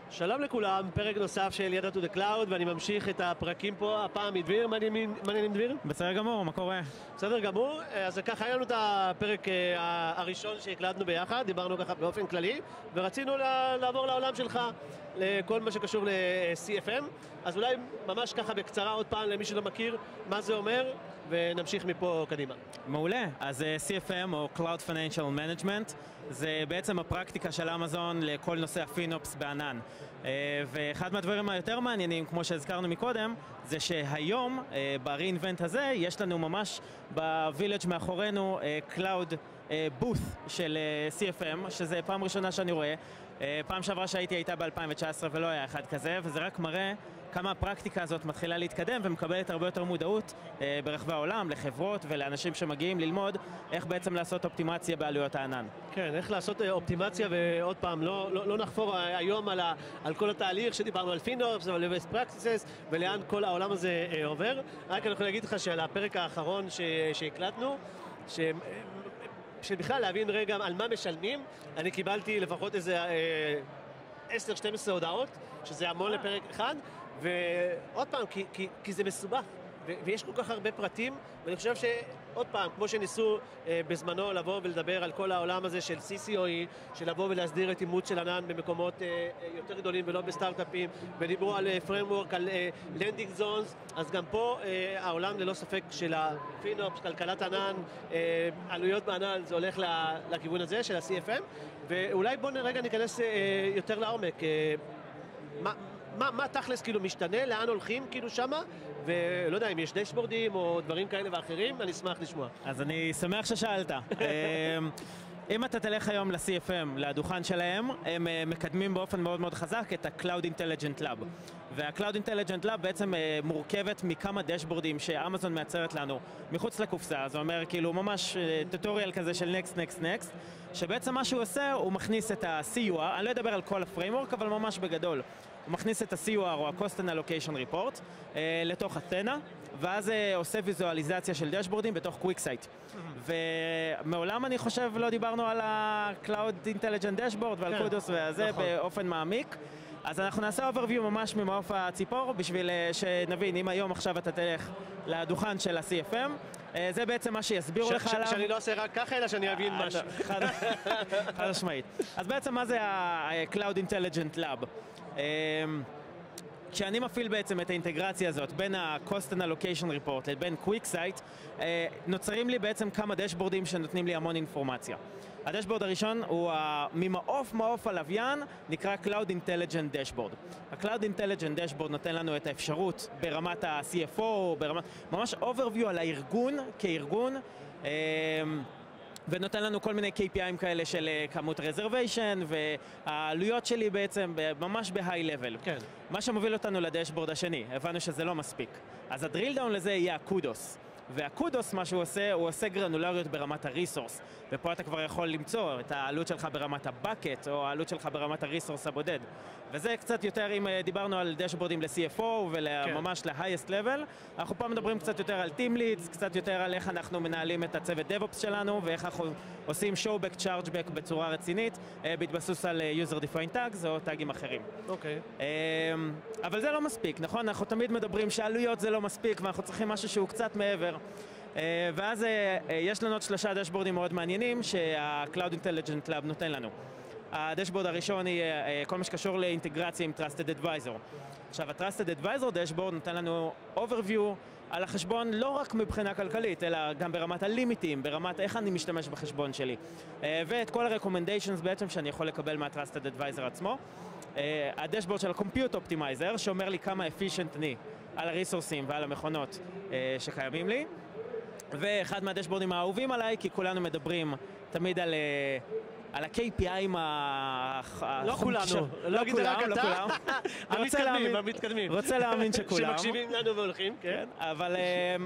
שלום לכולם, פרק נוסף של ידע to the cloud, ואני ממשיך את הפרקים פה, הפעם מדביר. מה העניינים דביר? בסדר גמור, מה קורה? בסדר גמור, אז ככה היה לנו את הפרק הראשון שהקלטנו ביחד, דיברנו ככה באופן כללי, ורצינו לעבור לעולם שלך, לכל מה שקשור ל-CFM, אז אולי ממש ככה בקצרה עוד פעם למי שלא מכיר מה זה אומר, ונמשיך מפה קדימה. מעולה, אז CFM או Cloud Financial Management זה בעצם הפרקטיקה של אמזון לכל נושא הפינופס בענן. ואחד מהדברים היותר מעניינים, כמו שהזכרנו מקודם, זה שהיום ב-reinvent הזה יש לנו ממש בווילג' מאחורינו Cloud booth של CFM, שזה פעם ראשונה שאני רואה. פעם שעברה שהייתי הייתה ב-2019 ולא היה אחד כזה, וזה רק מראה כמה הפרקטיקה הזאת מתחילה להתקדם ומקבלת הרבה יותר מודעות ברחבי העולם, לחברות ולאנשים שמגיעים ללמוד איך בעצם לעשות אופטימציה בעלויות הענן. כן, איך לעשות אופטימציה, ועוד פעם, לא נחפור היום על כל התהליך שדיברנו על פינופס, על best practices ולאן כל העולם הזה עובר. רק אני יכול להגיד לך שעל הפרק האחרון שהקלטנו, שבכלל להבין רגע על מה משלמים, אני קיבלתי לפחות איזה 10-12 הודעות, שזה המון לפרק אחד, ועוד פעם, כי זה מסובך, ויש כל כך הרבה פרטים, ואני חושב שעוד פעם, כמו שניסו בזמנו לבוא ולדבר על כל העולם הזה של CCOE, של לבוא ולהסדיר את אימוץ של ענן במקומות יותר גדולים ולא בסטארט-אפים, ודיברו על framework, על landing zones, אז גם פה העולם ללא ספק של הפינופס, כלכלת ענן, עלויות בענן, זה הולך לכיוון הזה של ה-CFM, ואולי בואו רגע ניכנס יותר לעומק. מה תכלס כאילו משתנה, לאן הולכים כאילו שמה, ולא יודע אם יש דשבורדים או דברים כאלה ואחרים, אני אשמח לשמוע. אז אני שמח ששאלת. אם אתה תלך היום ל-CFM, לדוכן שלהם, הם מקדמים באופן מאוד מאוד חזק את ה-Cloud Intelligent Lab. וה-Cloud Intelligent Lab בעצם מורכבת מכמה דשבורדים שאמזון מייצרת לנו מחוץ לקופסה. זה אומר כאילו ממש טוטוריאל כזה של next, שבעצם מה שהוא עושה, הוא מכניס את ה-CUR, אני לא אדבר על כל הפריימורק, אבל ממש בגדול. הוא מכניס את ה-CUR או ה-Cost and Allocation Report לתוך אתנה, ואז עושה ויזואליזציה של דשבורדים בתוך QuickSight. ומעולם אני חושב לא דיברנו על ה-Cloud Intelligent Dashboard ועל קודוס וזה באופן מעמיק. אז אנחנו נעשה overview ממש ממעוף הציפור, בשביל שנבין, אם היום עכשיו אתה תלך לדוכן של ה-CFM, זה בעצם מה שיסבירו לך עליו. שאני לא עושה רק ככה, אלא שאני אבין משהו. חד משמעית. אז בעצם מה זה ה-Cloud Intelligent Lab? כשאני מפעיל בעצם את האינטגרציה הזאת בין ה-Cost and Allocation Report לבין QuickSight, נוצרים לי בעצם כמה דשבורדים שנותנים לי המון אינפורמציה. הדשבורד הראשון הוא ממעוף הלוויין, נקרא Cloud Intelligent Dashboard. ה-Cloud Intelligent Dashboard נותן לנו את האפשרות ברמת ה-CFO, ממש overview על הארגון כארגון, ונותן לנו כל מיני KPI'ים כאלה של כמות רזרוויישן, והעלויות שלי בעצם ממש ב-high level. כן. מה שמוביל אותנו לדשבורד השני, הבנו שזה לא מספיק. אז הדריל דאון לזה יהיה הקודוס. והקודוס, מה שהוא עושה גרנולריות ברמת הריסורס. ופה אתה כבר יכול למצוא את העלות שלך ברמת הבקט, או העלות שלך ברמת הריסורס הבודד. וזה קצת יותר, אם דיברנו על דשבורדים ל-CFO וממש ל-highest level, אנחנו פה מדברים קצת יותר על Team Leads, קצת יותר על איך אנחנו מנהלים את הצוות DevOps שלנו, ואיך אנחנו עושים showback, chargeback בצורה רצינית, בהתבסוס על user defined tags או טאגים אחרים. אוקיי. אבל זה לא מספיק, נכון? אנחנו תמיד מדברים שעלויות זה לא מספיק, ואנחנו צריכים משהו שהוא קצת מעבר. ואז יש לנו עוד 3 דשבורדים מאוד מעניינים שה-Cloud Intelligent Lab נותן לנו. הדשבורד הראשון יהיה כל מה שקשור לאינטגרציה עם Trusted Advisor. עכשיו, ה-Trusted Advisor דשבורד נותן לנו overview על החשבון לא רק מבחינה כלכלית, אלא גם ברמת הלימיטים, ברמת איך אני משתמש בחשבון שלי. ואת כל ה-recommendations בעצם שאני יכול לקבל מה-Trusted Advisor עצמו. הדשבורד של ה-Compute Optimizer שאומר לי כמה efficient אני על הריסורסים ועל המכונות שקיימים לי. ואחד מהדשבורדים האהובים עליי, כי כולנו מדברים תמיד על ה-KPI'ים לא כולנו, לא כולם, המתקדמים. רוצה להאמין שכולם. שמקשיבים לנו והולכים, כן. אבל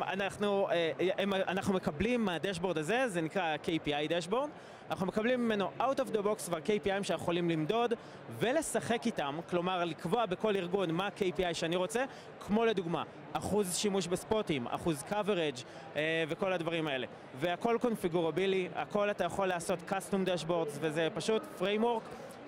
אנחנו מקבלים מהדשבורד הזה, זה נקרא KPI דשבורד, אנחנו מקבלים ממנו out of the box כבר KPI'ים שאנחנו יכולים למדוד ולשחק איתם, כלומר לקבוע בכל ארגון מה ה-KPI שאני רוצה, כמו לדוגמה, אחוז שימוש בספוטים, אחוז coverage וכל הדברים האלה. והכל קונפיגורבילי, הכל אתה יכול לעשות custom dashboards, וזה פשוט framework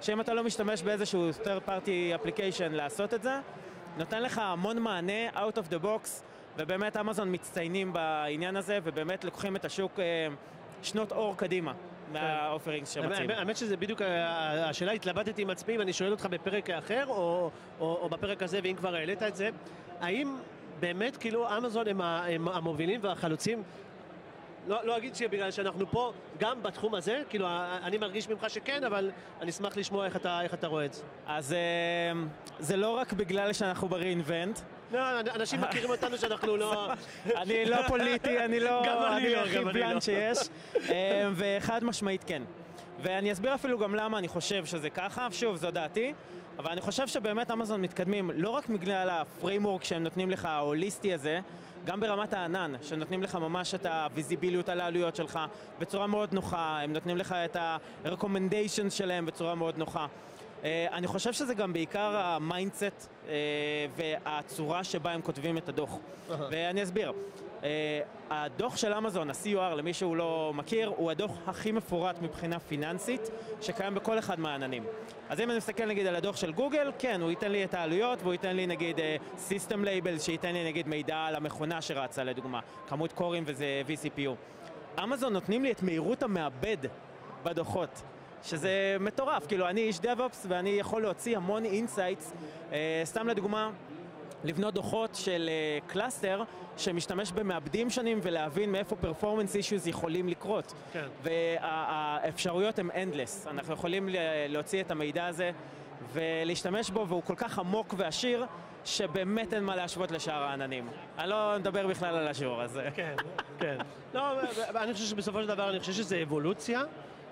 שאם אתה לא משתמש באיזשהו third party application לעשות את זה, נותן לך המון מענה out of the box, ובאמת אמזון מצטיינים בעניין הזה, ובאמת לוקחים את השוק שנות אור קדימה מהאופרינגס שמציעים. האמת שזה בדיוק השאלה, התלבטתי עם עצמי, ואני שואל אותך בפרק אחר, או בפרק הזה, ואם כבר העלית את זה, האם באמת כאילו אמזון הם המובילים והחלוצים? לא אגיד שבגלל שאנחנו פה גם בתחום הזה, כאילו אני מרגיש ממך שכן, אבל אני אשמח לשמוע איך אתה רואה את זה. אז זה לא רק בגלל שאנחנו ב-reinvent. לא, אנשים מכירים אותנו שאנחנו לא... אני לא פוליטי, אני הכי בלנד שיש, וחד משמעית כן. ואני אסביר אפילו גם למה אני חושב שזה ככה, שוב, זו דעתי, אבל אני חושב שבאמת אמזון מתקדמים לא רק בגלל הפריימורק שהם נותנים לך, ההוליסטי הזה, גם ברמת הענן, שנותנים לך ממש את הוויזיביליות על העלויות שלך בצורה מאוד נוחה, הם נותנים לך את ה-recommendations שלהם בצורה מאוד נוחה. אני חושב שזה גם בעיקר המיינדסט והצורה שבה הם כותבים את הדוח. ואני אסביר. הדוח של אמזון, ה-CUR, למי שהוא לא מכיר, הוא הדוח הכי מפורט מבחינה פיננסית שקיים בכל אחד מהעננים. אז אם אני מסתכל נגיד על הדוח של גוגל, כן, הוא ייתן לי את העלויות והוא ייתן לי נגיד System Labels, שייתן לי נגיד מידע על המכונה שרצה לדוגמה, כמות קורים וזה vCPU. אמזון נותנים לי את מהירות המעבד בדוחות, שזה מטורף, כאילו אני איש DevOps ואני יכול להוציא המון אינסייטס, סתם לדוגמה, לבנות דוחות של קלאסטר שמשתמש במעבדים שונים ולהבין מאיפה performance issues יכולים לקרות. כן. והאפשרויות הן endless. אנחנו יכולים להוציא את המידע הזה ולהשתמש בו, והוא כל כך עמוק ועשיר, שבאמת אין מה להשוות לשאר העננים. אני לא מדבר בכלל על השיעור הזה. כן, כן. לא, אני חושב שבסופו של דבר, אני חושב שזה אבולוציה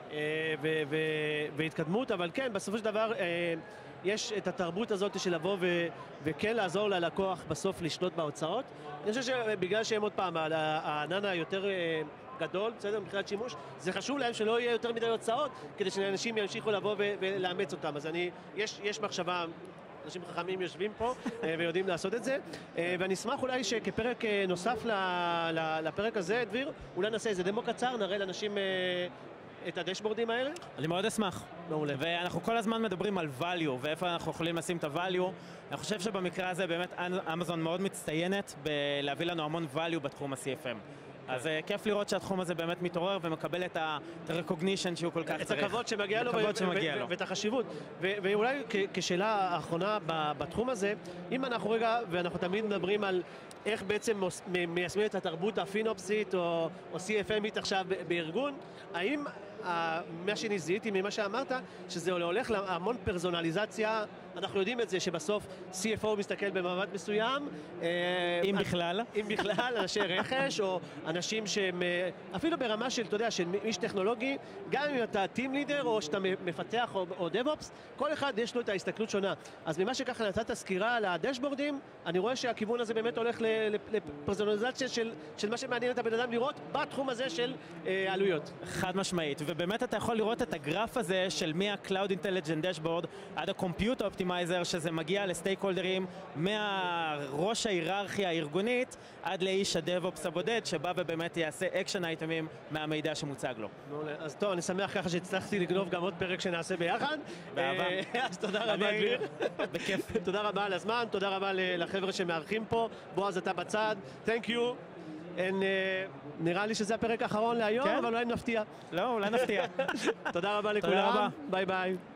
והתקדמות, אבל כן, בסופו של דבר יש את התרבות הזאת של לבוא וכן לעזור ללקוח בסוף לשלוט בהוצאות. אני חושב שבגלל שהם עוד פעם, הענן היותר גדול, בסדר, מבחינת שימוש, זה חשוב להם שלא יהיה יותר מדי הוצאות, כדי שאנשים ימשיכו לבוא ולאמץ אותם. אז יש מחשבה, אנשים חכמים יושבים פה ויודעים לעשות את זה, ואני אשמח אולי שכפרק נוסף לפרק הזה, דביר, אולי נעשה איזה דמו קצר, נראה לאנשים את הדשבורדים האלה? אני מאוד אשמח. מעולה. ואנחנו כל הזמן מדברים על value, ואיפה אנחנו יכולים לשים את ה-value. אני חושב שבמקרה הזה באמת אמזון מאוד מצטיינת בלהביא לנו המון value בתחום ה-CFM. אז כיף לראות שהתחום הזה באמת מתעורר ומקבל את ה-recognition שהוא כל כך צריך. את הכבוד שמגיע לו ואת החשיבות. ואולי כשאלה האחרונה בתחום הזה, אם אנחנו רגע, ואנחנו תמיד מדברים על איך בעצם מיישמים את התרבות הפינופסית או CFMית עכשיו בארגון, האם מה שנזיהיתי ממה שאמרת, שזה הולך להמון פרסונליזציה, אנחנו יודעים את זה שבסוף CFO מסתכל במעמד מסוים, אם בכלל, אנשי רכש או אנשים שהם אפילו ברמה של, אתה יודע, של איש טכנולוגי, גם אם אתה Team Leader או שאתה מפתח או DevOps, כל אחד יש לו את ההסתכלות שונה. אז ממה שככה נתת סקירה על הדשבורדים, אני רואה שהכיוון הזה באמת הולך לפרסונליזציה של מה שמעניין את הבן אדם לראות בתחום הזה של עלויות. חד משמעית, ובאמת אתה יכול לראות את הגרף הזה של מה-Cloud Intelligent Dashboard עד ה-Compute Optimizer, שזה מגיע לסטייקהולדרים מהראש ההיררכיה הארגונית עד לאיש הדב-אופס הבודד, שבא ובאמת יעשה אקשן אייטמים מהמידע שמוצג לו. אז טוב, אני שמח ככה שהצלחתי לגנוב גם עוד פרק שנעשה ביחד. באהבה. אז תודה רבה, דביר. בכיף. תודה רבה על הזמן, תודה רבה לחבר'ה שמארחים פה. בועז, אתה בצד. Thank you. נראה לי שזה הפרק האחרון להיום, אבל אולי נפתיע. לא, אולי נפתיע. תודה רבה לכולם. ביי ביי.